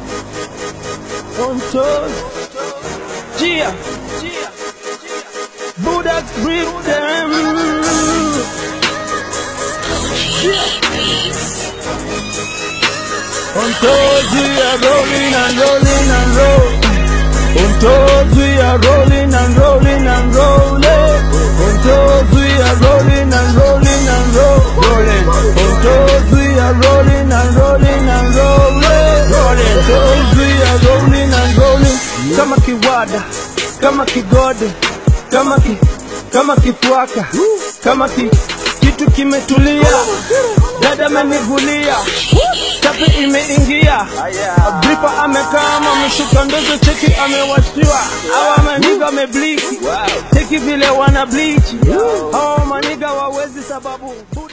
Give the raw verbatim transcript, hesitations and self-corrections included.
On toes, Gia, Buddha breathe them. On toes we are rolling and rolling and rolling. On toes we are rolling and rolling and rolling. On toes we are rolling and rolling and rolling. On toes we are rolling and rolling and rolling. On toes we are rolling and rolling. Kama kiwada, kama kigode, kama ki, kama kifuaka, kama ki, kitu kimetulia. Dada amenivulia, safi imeingia. Bripa amekama, mshuka ndozo cheki amewashiwa. Hawa maniga wamebliki, cheki vile wana bleach. Hawa maniga wawezi sababu